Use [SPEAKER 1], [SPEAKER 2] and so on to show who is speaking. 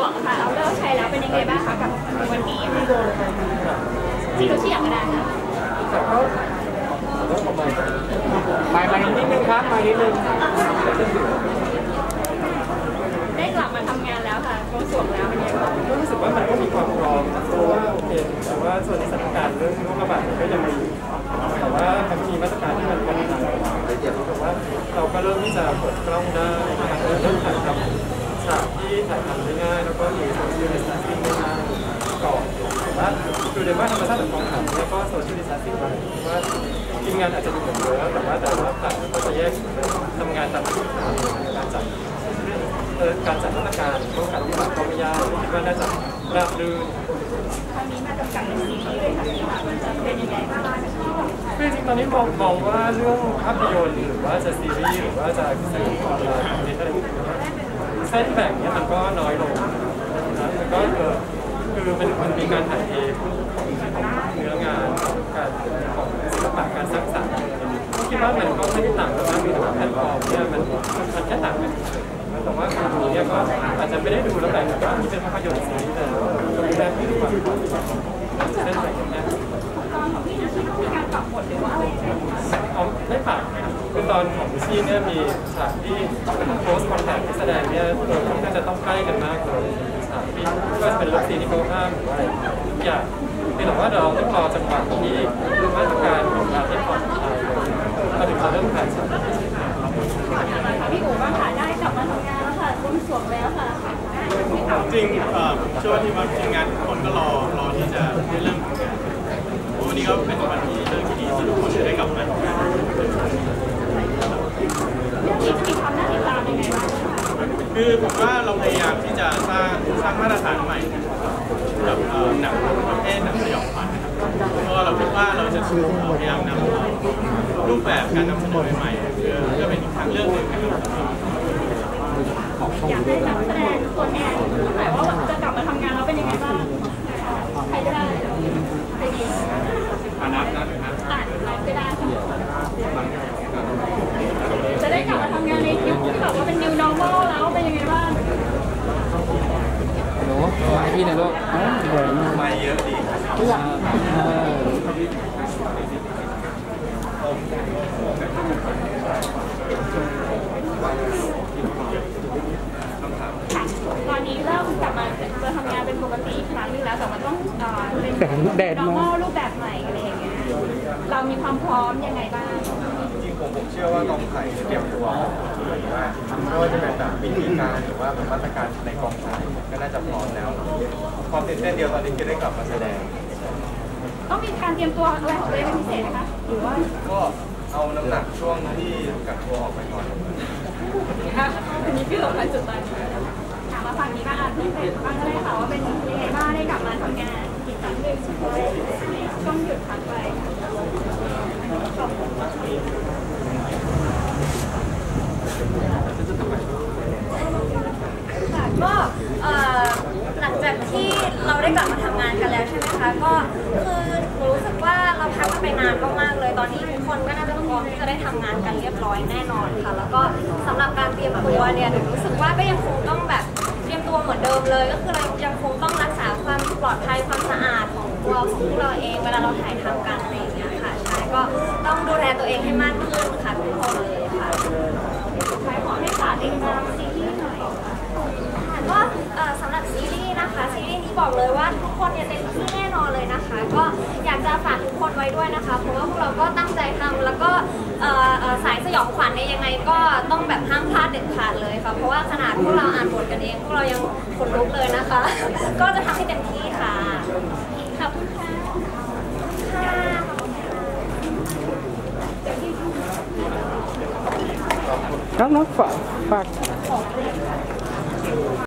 [SPEAKER 1] งค่ะเราเลิกใช้แล้วเป็นยังไงบ้างคะกับวันนี้จีโรชิอยากก็ได้ค่ะ
[SPEAKER 2] มานิดนึงครับมานิดนึง
[SPEAKER 1] ได้กลับมาทำงานแล้วค่ะกรมสวงแล้วเป็นยังไงบ้าง
[SPEAKER 2] ก็รู้สึกว่ามันก็มีความพร้อมเพราะว่าโอเคแต่ว่าส่วนสถานการณ์เรื่องโรคระบาดก็ยังมีแต่ว่ามันมีมาตรการที่มันผ่อนคลายแต่ว่าเราก็เริ่มที่จะเปิดกล้องได้เริ่มถ่ายทำฉากที่ถ่ายทำได้ง่ายแล้วก็มีโซเชียลดิสแทนซิ่งได้ง่ายก่อนแต่ว่าดูเลยว่าธรรมชาติของกองถ่ายแล้วก็โซเชียลดิสแทนซิ่งไปว่าทีมงานอาจจะดูเหมือนเยอะแต่ว่าต่างก็จะแยกทำงานตามที่การจัดมาตรการป้องกันโรคระบาดก็ไม่ยากคิดว่าน่าจะราบรื่น
[SPEAKER 1] ครั้งนี้มาจำกัดในซีรีส์เลยค่ะมันจะเป็นยังไงบ้าง
[SPEAKER 2] คือจริงๆตอนนี้มองว่าเรื่องภาพยนตร์หรือว่าจะซีรีส์หรือว่าจะสื่อออนไลน์อะไรเส้นแบ่งเนี้ยมันก็น้อยลงนะมันก็คือมันมีการถ่ายเทของเนื้องานการของศิลปะการสร้างสรรค์คิดว่ามันก็ไม่ได้ต่างกันมากมีแต่ว่าแพลตฟอร์มเนี่ยมันแค่ต่างกันแต่ว่าคนดูเนี่ยก็อาจจะไม่ได้ดูแล้วแต่ว่าที่เป็นภาพยนตร์ซีรีส์แต่ดูแลที่ดูความเส้นแบ่งเนี่ย
[SPEAKER 1] ตอนของพี่นะที่ต้องมีการปรับบทหรือว่าอะไร
[SPEAKER 2] ไม่ปรับคือตอนของชีเนี่ยมีฉากที่โพสต์คอนแทคที่แสดงเนี่ยค่อนข้างจะต้องใกล้กันมากเลยฉากที่ก็จะเป็นเลิฟซีนที่เขาห้ามหรือว่าอย่างแต่ว่าเราต้องรอจังหวะที่มาตรการของการให้ผ่อนคลายเราถึงจะเริ่มถ่ายฉาก
[SPEAKER 1] พี่อู๋บ้างค่ะได้กลับมาทำงานแล้วค่ะร่วมสวงแล้วค่ะ
[SPEAKER 3] จริงเชื่อว่าทีมงานทุกคนก็รอที่จะได้เริ่มทำงานวันนี้ก็เป็นวันที่เรื่องที่ดีที่ทุกคนจะได้กลับมาทำงาน
[SPEAKER 1] เรื่องนี้จะมีความน่าติดตามยังไงบ้าง
[SPEAKER 3] คือผมว่าเราพยายามที่จะสร้างมาตรฐานใหม่กับหนังประเภทหนังสยองขวัญเพราะว่าเราคิดว่าเราจะพยายามนำรูปแบบการนำเสนอใหม่เพื่อเป็นอีกทางเลือกหนึ่ง
[SPEAKER 1] อยากให้นักแสดงตัวแทนหมายว่าจะกลับมาทำงานแล้วเป็นยังไงบ้างใครก็ได้ใครดี
[SPEAKER 3] นับ
[SPEAKER 1] เราก็ได้จะได้กลับมาทำงานในยุคที่แบบว่าเป็น new normal แล้วเป็นยังไงบ้าง
[SPEAKER 2] หนูมาพี่นะลูก
[SPEAKER 3] มาเยอะดี
[SPEAKER 1] ตอนนี้เริ่มกลับมาจะทำงานเป็นปกติอีกครั้งนึงแล้วแต่มันต้องเป็น normal รูปแบบใหม่อะไรอย่างเงี้ยเรามีความพร้อมยังไงบ้าง
[SPEAKER 3] จริงผมเชื่อว่ากองถ่ายเตรียมตัวว่าไม่ว่าจะเป็นแบบวิธีการหรือว่ามาตรการในกองถ่ายก็น่าจะพร้อมแล้วความตื่นเต้นเดียวตอนนี้คือได้กลับมาแสดง
[SPEAKER 1] ต้องมีการเตรียมตัวอะไรของตัวเองเป็นพิเศษนะคะหรือว่า
[SPEAKER 3] ก็เอาน้ำหนักช่วงที่กักตัวออกไปก่อน
[SPEAKER 1] ค่ะอันนี้คือสำคัญสุดเลยถามมาฝั่งนี้บ้างพี่เป็ดบ้างก็ได้ค่ะว่าเป็นยังไงบ้างได้กลับมาทำงานอีกครั้งหนึ่งต้องหยุดพักไป
[SPEAKER 4] ค่ะก็หลังจากที่เราได้กลับมาทำงานกันแล้วใช่ไหมคะก็คือรู้สึกว่าเราพักกันไปนานมากๆเลยตอนนี้ทุกคนก็น่าจะพร้อมที่จะได้ทำงานกันเรียบร้อยแน่นอนค่ะแล้วก็สำหรับการเตรียมตัวเนี่ยรู้สึกว่าก็ยังคงต้องแบบเตรียมตัวเหมือนเดิมเลยก็คือเรายังคงต้องรักษาความปลอดภัยความสะอาดของตัวของพวกเราเองเวลาเราถ่ายทำกันอะไรอย่างเงี้ยค่ะใช่ก็ต้องดูแลตัวเองให้มากขึ้นค่ะทุกคนเลยค่ะ
[SPEAKER 1] ขอให้ฝากติดตามซีรีส์หน่อย
[SPEAKER 4] ก็สำหรับซีรีส์นะคะซีรีส์นี้บอกเลยว่าทุกคนเนี่ยเต็มที่แน่นอนเลยนะคะก็อยากจะฝากทุกคนไว้ด้วยนะคะเพราะว่าพวกเราก็ตั้งใจทำแล้วก็สายสยองขวัญเนี่ยยังไงก็ต้องแบบห้ามพลาดเด็ดขาดเลยค่ะเพราะว่าขนาดพวกเราอ่านบทกันเองพวกเรายังขนลุกเลยนะคะก็จะทำให้เต็มที่ค่ะ
[SPEAKER 1] ขอบคุณค่ะ
[SPEAKER 2] น้องฝาก